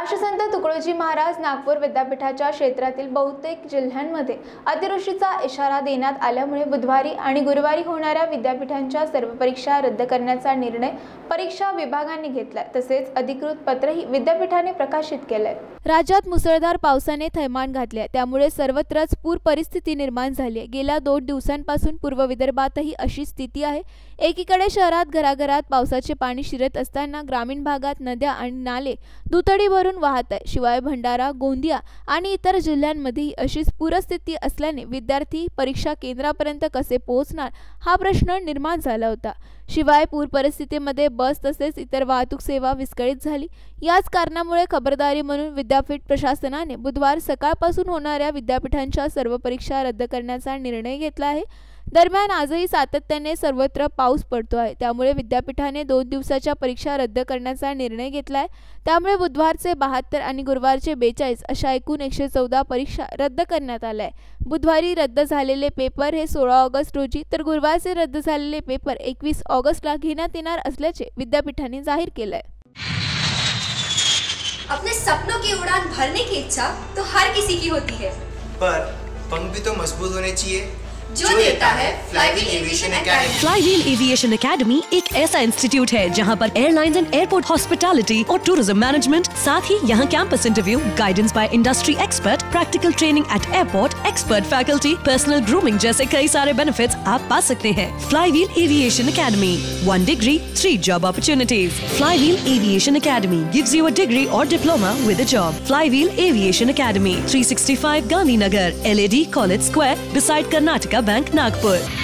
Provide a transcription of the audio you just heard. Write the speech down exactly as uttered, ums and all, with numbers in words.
राष्ट्रसंत तुकडोजी महाराज नागपूर विद्यापीठाच्या क्षेत्रातील बहुतेक जिल्ह्यांमध्ये अतिवृष्टीचा इशारा देण्यात आल्यामुळे बुधवारी आणि गुरुवारी होणाऱ्या विद्यापीठांच्या सर्व परीक्षा रद्द करण्याचा निर्णय परीक्षा विभागाने घेतला। तसेच अधिकृत पत्रही विद्यापीठाने प्रकाशित केले। राज्यात मुसळधार पावसाने थैमान घातले, त्यामुळे सर्वत्रच पूर परिस्थिती निर्माण झाली आहे। गेल्या दोन दिवसांपासून पूर्व विदर्भातही अशी स्थिती आहे। एकीकडे शहरात घराघरात पावसाचे पाणी शिरत असताना ग्रामीण भागात नद्या आणि नाले दुथडी भरून वाहत आहे। शिवाय भंडारा, गोंदिया आणि इतर जिल्ह्यांमध्येही अशीच पूरस्थिती असल्याने विद्यार्थी परीक्षा केंद्रापर्यंत कसे पोहोचणार हा प्रश्न निर्माण झाला होता। शिवाय पूर परिस्थितीमध्ये बस तसेच इतर वाहतूक सेवा विस्कळीत झाली। याच कारणामुळे खबरदारी म्हणून विद्यापीठ प्रशासनाने बुधवार सकाळपासून होणाऱ्या विद्यापीठांच्या सर्व परीक्षा रद्द करण्याचा निर्णय घेतला आहे। दरम्यान आजही सातत्याने सर्वत्र पाऊस पडतो आहे, त्यामुळे विद्यापीठाने दोन दिवसाच्या परीक्षा रद्द करण्याचा निर्णय घेतला आहे। त्यामुळे बुधवारचे बहात्तर आणि गुरुवारचे बेचाळीस अशा एकूण एकशे चौदा परीक्षा रद्द करण्यात आल्या आहे। बुधवारी रद्द झालेले पेपर हे सोळा ऑगस्ट रोजी तर गुरुवारचे रद्द झालेले पेपर एकवीस ऑगस्टला घेण्यात येणार असल्याचे विद्यापीठाने जाहीर केले आहे। अपने सपनों की उड़ान भरने की इच्छा तो हर किसी की होती है, पर पंख भी तो मजबूत होने चाहिए जो देता है flywheel aviation academy. Flywheel aviation academy एक ऐसा इंस्टीट्यूट है जहां पर एयरलाइंस एंड एयरपोर्ट हॉस्पिटैलिटी और टूरिज्म मैनेजमेंट, साथ ही यहां campus interview, guidance by industry expert, practical training at airport, expert faculty, personal grooming जैसे कई सारे बेनिफिट्स आप पा सकते हैं। Flywheel aviation academy, one degree three job opportunities. Flywheel aviation academy gives you a degree और diploma with a job. Flywheel aviation academy, three sixty five Gandhinagar, L A D college square, beside Karnataka bank, Nagpur.